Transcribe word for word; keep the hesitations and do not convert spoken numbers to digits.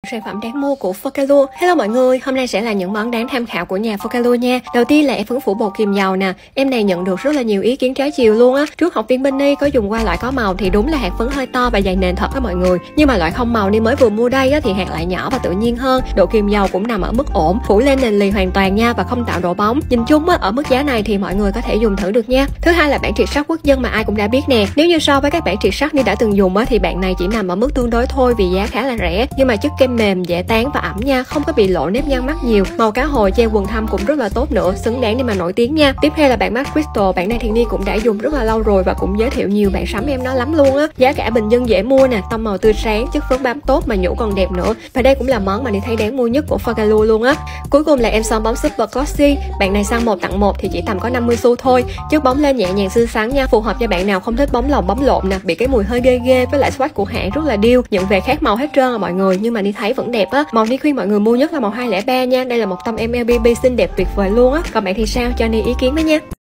Sản phẩm đáng mua của Focalua. Hello mọi người, hôm nay sẽ là những món đáng tham khảo của nhà Focalua nha. Đầu tiên là em phấn phủ bột kiềm dầu nè. Em này nhận được rất là nhiều ý kiến trái chiều luôn á. Trước học viên Benny có dùng qua loại có màu thì đúng là hạt phấn hơi to và dày nền thật á mọi người. Nhưng mà loại không màu ni mới vừa mua đây á thì hạt lại nhỏ và tự nhiên hơn. Độ kiềm dầu cũng nằm ở mức ổn, phủ lên nền lì hoàn toàn nha và không tạo độ bóng. Nhìn chung á, ở mức giá này thì mọi người có thể dùng thử được nha. Thứ hai là bảng triệt sắt quốc dân mà ai cũng đã biết nè. Nếu như so với các bảng triệt sắt ni đã từng dùng á thì bạn này chỉ nằm ở mức tương đối thôi vì giá khá là rẻ. Nhưng mà chất kem mềm, dễ tán và ẩm nha, không có bị lộ nếp nhăn mắt nhiều. Màu cá hồi che quần thâm cũng rất là tốt nữa, xứng đáng để mà nổi tiếng nha. Tiếp theo là bạn Matte Crystal, bạn này thì Ni cũng đã dùng rất là lâu rồi và cũng giới thiệu nhiều bạn sắm em nó lắm luôn á. Giá cả bình dân dễ mua nè, tông màu tươi sáng, chất phấn bám tốt mà nhũ còn đẹp nữa. Và đây cũng là món mà Ni thấy đáng mua nhất của Focalua luôn á. Cuối cùng là em son bóng Super Glossy, bạn này săn một tặng một thì chỉ tầm có năm mươi xu thôi. Chất bóng lên nhẹ nhàng xinh xắn nha, phù hợp cho bạn nào không thích bóng lồng bóng lộn nè, bị cái mùi hơi ghê ghê, với lại swatch của hãng rất là điêu. Nhận về khác màu hết trơn à mọi người, nhưng mà Ni thấy vẫn đẹp á. Màu Ni khuyên mọi người mua nhất là màu hai không ba nha, đây là một tông em lờ bê bê xinh đẹp tuyệt vời luôn á. Còn bạn thì sao, cho Ni ý kiến với nha.